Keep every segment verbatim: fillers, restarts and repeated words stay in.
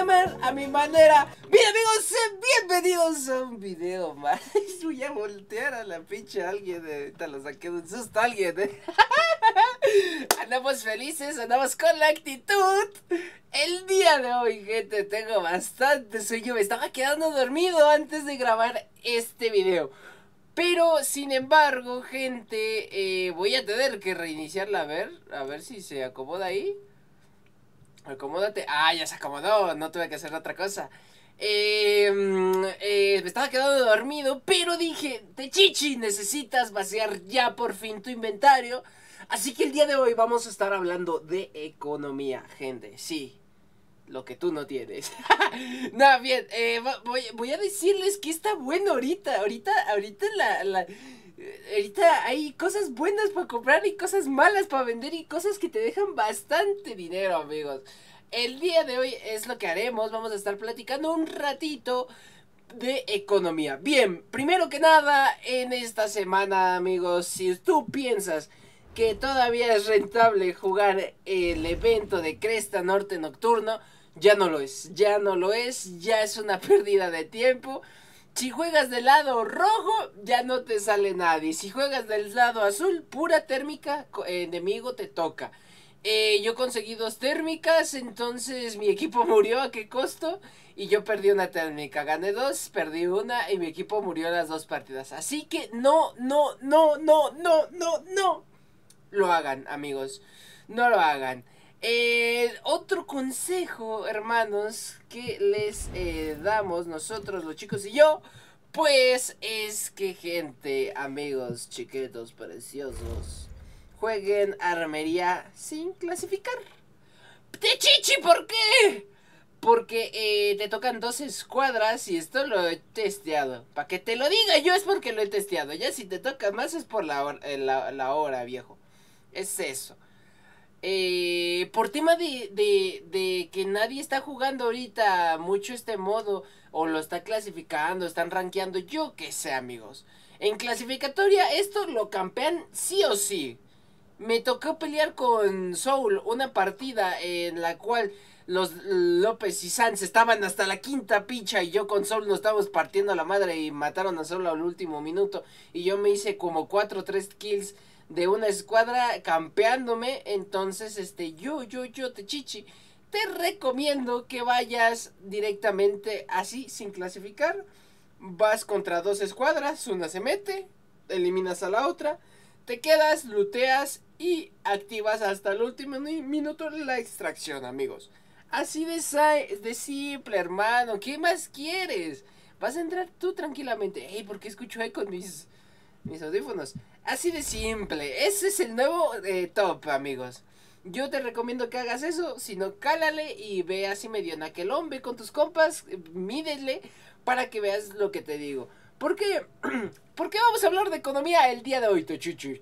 gamer a mi manera. Bien amigos, sean bienvenidos a un video más. Voy a voltear a la pinche a alguien, eh. Ahorita lo saqué de un susto a alguien, eh. Andamos felices, andamos con la actitud. El día de hoy, gente, tengo bastante sueño. Me estaba quedando dormido antes de grabar este video. Pero, sin embargo, gente, eh, voy a tener que reiniciarla. A ver, a ver si se acomoda ahí. Acomódate. Ah, ya se acomodó, no tuve que hacer otra cosa. Eh, eh, me estaba quedando dormido, pero dije, Techichi, necesitas vaciar ya por fin tu inventario. Así que el día de hoy vamos a estar hablando de economía, gente, sí. Lo que tú no tienes. No, bien, eh, voy, voy a decirles que está bueno ahorita. Ahorita, ahorita la, la ahorita hay cosas buenas para comprar y cosas malas para vender y cosas que te dejan bastante dinero, amigos. El día de hoy es lo que haremos. Vamos a estar platicando un ratito de economía. Bien, primero que nada, en esta semana, amigos, si tú piensas que todavía es rentable jugar el evento de Cresta Norte Nocturno, ya no lo es, ya no lo es, ya es una pérdida de tiempo. Si juegas del lado rojo, ya no te sale nadie. Si juegas del lado azul, pura térmica, enemigo te toca. Eh, yo conseguí dos térmicas, entonces mi equipo murió. ¿A qué costo? Y yo perdí una térmica. Gané dos, perdí una y mi equipo murió en las dos partidas. Así que no, no, no, no, no, no, no lo hagan, amigos. No lo hagan. Eh, otro consejo, hermanos, que les eh, damos nosotros, los chicos y yo, pues es que, gente, amigos, chiquitos, preciosos, jueguen armería sin clasificar. ¡Techichi! ¿Por qué? Porque eh, te tocan dos escuadras y esto lo he testeado. Para que te lo diga yo es porque lo he testeado. Ya si te toca más es por la hora, la, la hora, viejo. Es eso. Eh, por tema de, de, de que nadie está jugando ahorita mucho este modo, o lo está clasificando, están rankeando, yo qué sé, amigos. En clasificatoria esto lo campean sí o sí. Me tocó pelear con Soul una partida en la cual los López y Sanz estaban hasta la quinta picha y yo con Soul nos estábamos partiendo a la madre y mataron a Soul al último minuto. Y yo me hice como cuatro o tres kills de una escuadra campeándome. Entonces, este, yo, yo, yo, Techichi, te recomiendo que vayas directamente así, sin clasificar. Vas contra dos escuadras, una se mete, eliminas a la otra, te quedas, looteas y activas hasta el último minuto la extracción, amigos. Así de, de simple, hermano. ¿Qué más quieres? Vas a entrar tú tranquilamente. Hey, ¿por qué escucho eco con mis, mis audífonos? Así de simple. Ese es el nuevo eh, top, amigos. Yo te recomiendo que hagas eso. Si no, cálale y ve así medio en aquel hombre con tus compas. Mídele para que veas lo que te digo. ¿Por qué? ¿Por qué vamos a hablar de economía el día de hoy, Techichi?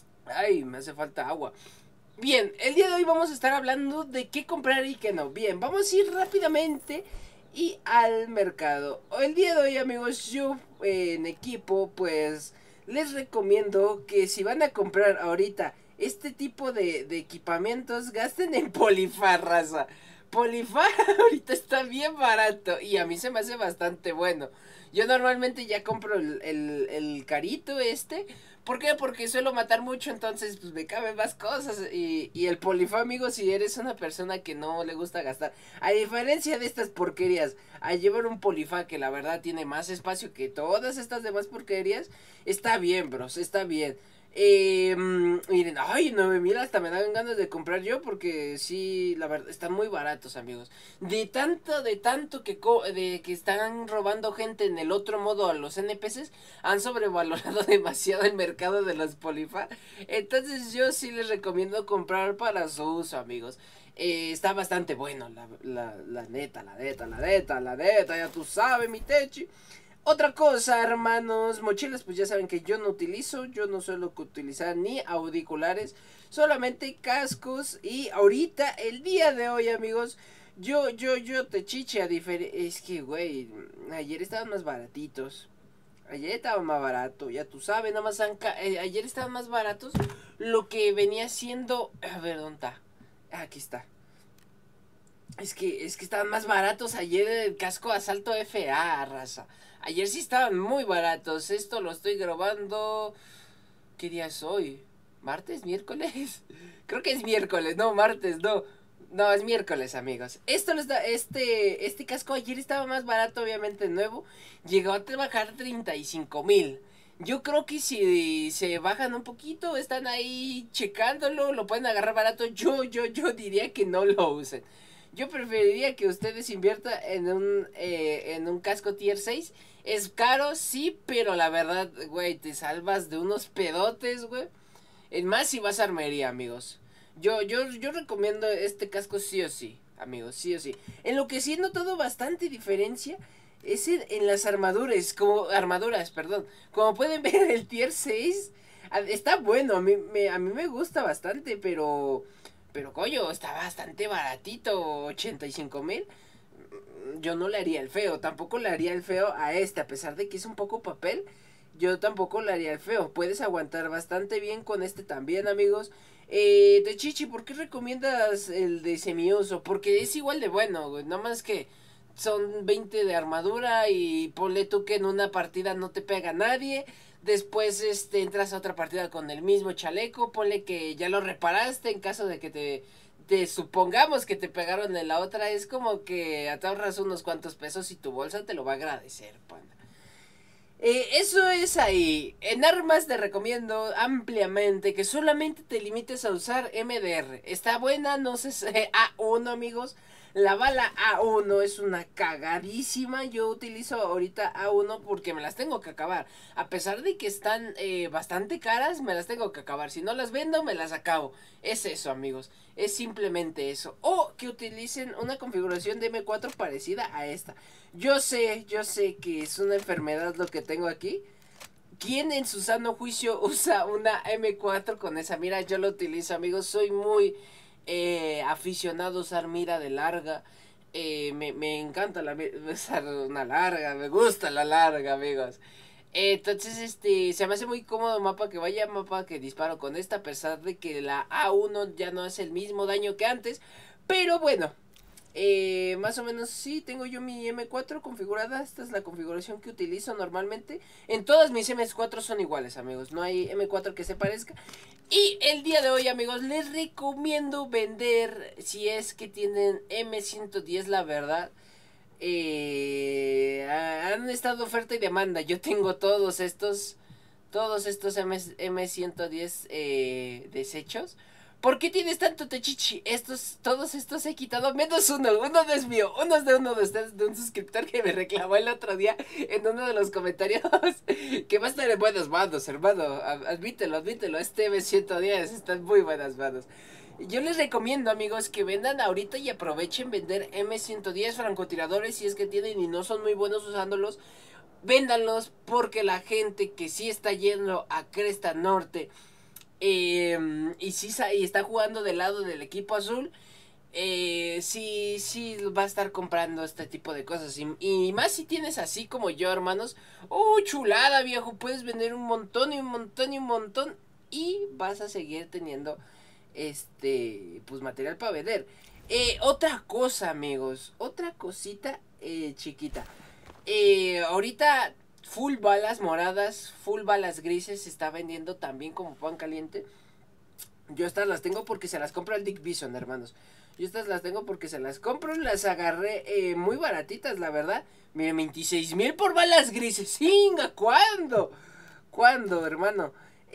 Ay, me hace falta agua. Bien, el día de hoy vamos a estar hablando de qué comprar y qué no. Bien, vamos a ir rápidamente y al mercado. El día de hoy, amigos, yo eh, en equipo, pues les recomiendo que si van a comprar ahorita este tipo de, de equipamientos, gasten en Polifar, raza. Polifar ahorita está bien barato y a mí se me hace bastante bueno. Yo normalmente ya compro el, el, el carito este. ¿Por qué? Porque suelo matar mucho, entonces pues me caben más cosas. Y, y el Polifá, amigo, si eres una persona que no le gusta gastar, a diferencia de estas porquerías, a llevar un Polifá que la verdad tiene más espacio que todas estas demás porquerías, está bien, bros, está bien. Eh, miren, ay, nueve mil hasta me dan ganas de comprar yo porque sí, la verdad, están muy baratos, amigos. De tanto, de tanto que, de que están robando gente en el otro modo a los N P Cs, han sobrevalorado demasiado el mercado de los Polifar. Entonces yo sí les recomiendo comprar para su uso, amigos. Eh, está bastante bueno, la, la, la neta, la neta, la neta, la neta, ya tú sabes, mi Techi. Otra cosa, hermanos, mochilas, pues ya saben que yo no utilizo, yo no suelo utilizar ni auriculares, solamente cascos. Y ahorita, el día de hoy, amigos, yo, yo, yo, Techichi, a diferencia, es que, güey, ayer estaban más baratitos, ayer estaban más barato, ya tú sabes, nada más, han eh, ayer estaban más baratos, lo que venía siendo, a ver, ¿dónde está? Aquí está. Es que, es que estaban más baratos ayer el casco asalto F A, raza. Ayer sí estaban muy baratos. Esto lo estoy grabando. ¿Qué día es hoy? ¿Martes? ¿Miércoles? Creo que es miércoles, no, martes, no. No, es miércoles, amigos. Esto lo está, este, este casco ayer estaba más barato, obviamente nuevo. Llegó a bajar treinta y cinco mil. Yo creo que si se bajan un poquito, están ahí checándolo, lo pueden agarrar barato. Yo, yo, yo diría que no lo usen. Yo preferiría que ustedes inviertan en un, eh, en un casco tier seis. Es caro, sí, pero la verdad, güey, te salvas de unos pedotes, güey. En más si vas a armería, amigos. Yo, yo, yo recomiendo este casco sí o sí, amigos, sí o sí. En lo que sí he notado bastante diferencia es en, en las armaduras, como armaduras, perdón. Como pueden ver, el tier seis está bueno, a mí, me, a mí me gusta bastante, pero... Pero coño, está bastante baratito, ochenta y cinco mil. Yo no le haría el feo, tampoco le haría el feo a este, a pesar de que es un poco papel. Yo tampoco le haría el feo. Puedes aguantar bastante bien con este también, amigos. Eh, de Chichi, ¿por qué recomiendas el de semiuso? Porque es igual de bueno, güey. Nada más que son veinte de armadura y ponle tú que en una partida no te pega nadie. Después este, entras a otra partida con el mismo chaleco. Ponle que ya lo reparaste en caso de que te, te supongamos que te pegaron en la otra. Es como que te ahorras unos cuantos pesos y tu bolsa te lo va a agradecer, panda. Eh, eso es ahí. En armas te recomiendo ampliamente que solamente te limites a usar M D R. Está buena, no sé, A uno, amigos. La bala A uno es una cagadísima. Yo utilizo ahorita A uno porque me las tengo que acabar. A pesar de que están eh, bastante caras, me las tengo que acabar. Si no las vendo, me las acabo. Es eso, amigos. Es simplemente eso. O que utilicen una configuración de M cuatro parecida a esta. Yo sé, yo sé que es una enfermedad lo que tengo aquí. ¿Quién en su sano juicio usa una M cuatro con esa mira? Yo lo utilizo, amigos. Soy muy eh, aficionado a usar mira de larga. Eh, me, me encanta la, usar una larga. Me gusta la larga, amigos. Eh, entonces, este, se me hace muy cómodo mapa que vaya mapa que disparo con esta. A pesar de que la A uno ya no hace el mismo daño que antes. Pero bueno. Eh, más o menos sí, tengo yo mi M cuatro configurada. Esta es la configuración que utilizo normalmente. En todas mis M cuatro son iguales, amigos. No hay M cuatro que se parezca. Y el día de hoy, amigos, les recomiendo vender, si es que tienen M ciento diez, la verdad. Eh, han estado oferta y demanda. Yo tengo todos estos, todos estos M, M ciento diez eh, desechos. ¿Por qué tienes tanto techichi? Estos, todos estos he quitado, menos uno. Uno no es mío, uno es de uno de ustedes, de un suscriptor que me reclamó el otro día en uno de los comentarios. Que va a estar en buenas manos, hermano. Admítelo, admítelo. Este M ciento diez está en muy buenas manos. Yo les recomiendo, amigos, que vendan ahorita y aprovechen vender M ciento diez francotiradores si es que tienen y no son muy buenos usándolos. Véndanlos porque la gente que sí está yendo a Cresta Norte eh, y sí y está jugando del lado del equipo azul, eh, sí, sí va a estar comprando este tipo de cosas. Y, y más si tienes así como yo, hermanos. ¡Oh, chulada, viejo! Puedes vender un montón y un montón y un montón. Y vas a seguir teniendo este, pues material para vender. Eh, otra cosa, amigos. Otra cosita eh, chiquita. Eh, ahorita full balas moradas, full balas grises se está vendiendo también como pan caliente. Yo estas las tengo porque se las compra el Dick Bison, hermanos. Yo estas las tengo porque se las compro. Las agarré eh, muy baratitas, la verdad. Miren, veintiséis mil por balas grises. ¡Singa! ¿Cuándo? ¿Cuándo, hermano?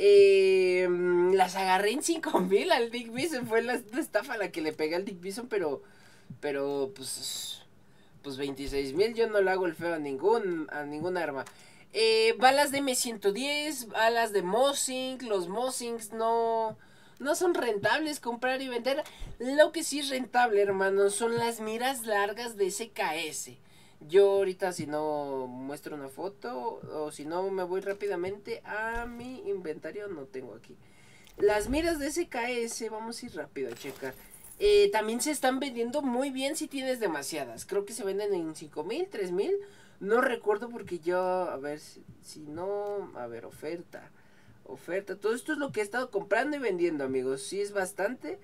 Eh, las agarré en cinco mil al Dick Bison. Fue la, la estafa a la que le pegué al Dick Bison, pero... Pero, pues... Pues veintiséis mil yo no le hago el feo a ningún, a ningún arma. Eh, balas de M ciento diez, balas de Mossing. Los Mossings no, no son rentables comprar y vender. Lo que sí es rentable, hermanos, son las miras largas de S K S. Yo ahorita si no muestro una foto o si no me voy rápidamente a mi inventario, no tengo aquí. Las miras de S K S, vamos a ir rápido a checar. Eh, también se están vendiendo muy bien si tienes demasiadas. Creo que se venden en cinco mil, tres mil. No recuerdo porque yo, a ver, si, si no, a ver, oferta. Oferta, todo esto es lo que he estado comprando y vendiendo, amigos. Sí es bastante.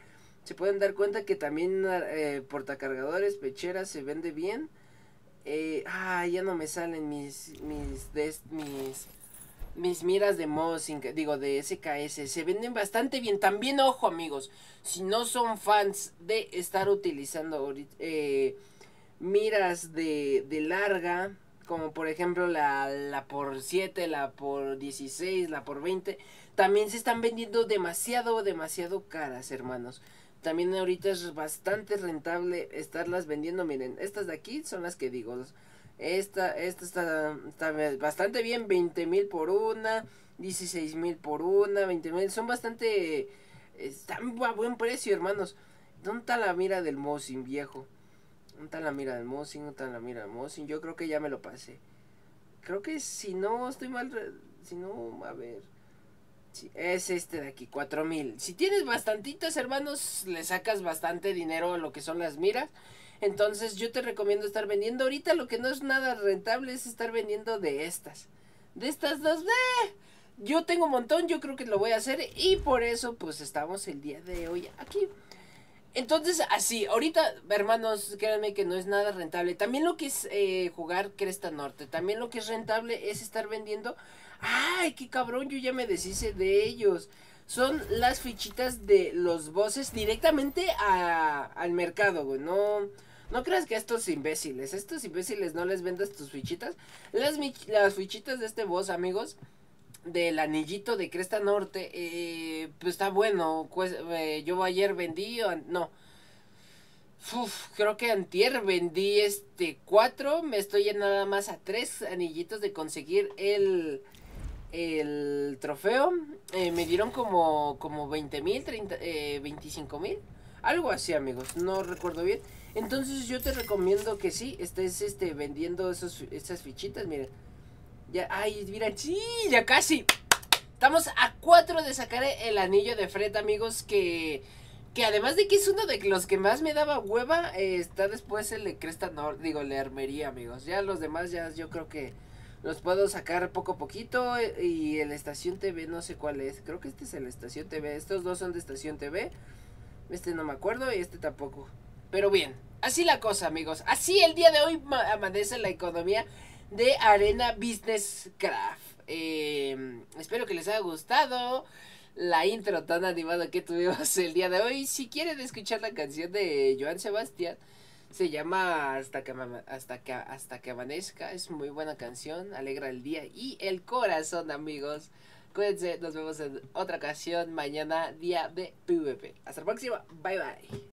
Se pueden dar cuenta que también eh, portacargadores, pecheras se vende bien. Eh, ah, ya no me salen mis mis des, mis mis miras de Mosin, digo de S K S, se venden bastante bien. También ojo amigos, si no son fans de estar utilizando eh, miras de, de larga, como por ejemplo la, la por siete, la por dieciséis, la por veinte, también se están vendiendo demasiado, demasiado caras, hermanos. También ahorita es bastante rentable estarlas vendiendo. Miren, estas de aquí son las que digo. Esta, esta está, está bastante bien, veinte mil por una, dieciséis mil por una, veinte mil. Son bastante, están a buen precio, hermanos. ¿Dónde está la mira del Mosin, viejo? ¿Dónde está la mira del Mosin? ¿Dónde está la mira del Mosin? Yo creo que ya me lo pasé. Creo que si no estoy mal, si no, a ver. Sí, es este de aquí, cuatro mil. Si tienes bastantitas, hermanos, le sacas bastante dinero a lo que son las miras. Entonces yo te recomiendo estar vendiendo. Ahorita lo que no es nada rentable es estar vendiendo de estas. De estas dos, eh, yo tengo un montón, yo creo que lo voy a hacer. Y por eso pues estamos el día de hoy aquí. Entonces así, ahorita hermanos, créanme que no es nada rentable. También lo que es eh, jugar Cresta Norte. También lo que es rentable es estar vendiendo. Ay, qué cabrón, yo ya me deshice de ellos. Son las fichitas de los bosses directamente a, al mercado, güey. No, no creas que a estos imbéciles, a estos imbéciles no les vendas tus fichitas. Las, las fichitas de este boss, amigos, del anillito de Cresta Norte, eh, pues está bueno. Pues, eh, yo ayer vendí, no. Uf, creo que antier vendí este cuatro. Me estoy en nada más a tres anillitos de conseguir el... el trofeo. eh, me dieron como como veinte mil, eh, veinticinco mil, algo así amigos, no recuerdo bien. Entonces yo te recomiendo que sí estés este vendiendo esos, esas fichitas. Miren, ya, ay, mira, sí, ya casi estamos a cuatro de sacar el anillo de Fred, amigos, que que además de que es uno de los que más me daba hueva, eh, está después el de Cresta Norte, digo, la armería, amigos. Ya los demás ya yo creo que los puedo sacar poco a poquito. Y el Estación T V no sé cuál es. Creo que este es el Estación T V. Estos dos son de Estación T V. Este no me acuerdo y este tampoco. Pero bien, así la cosa, amigos. Así el día de hoy amanece la economía de Arena Business Craft. Eh, espero que les haya gustado la intro tan animada que tuvimos el día de hoy. Si quieren escuchar la canción de Joan Sebastián, se llama Hasta que, hasta que hasta que amanezca. Es muy buena canción, alegra el día y el corazón, amigos. Cuídense, nos vemos en otra ocasión mañana, día de PvP. Hasta la próxima, bye bye.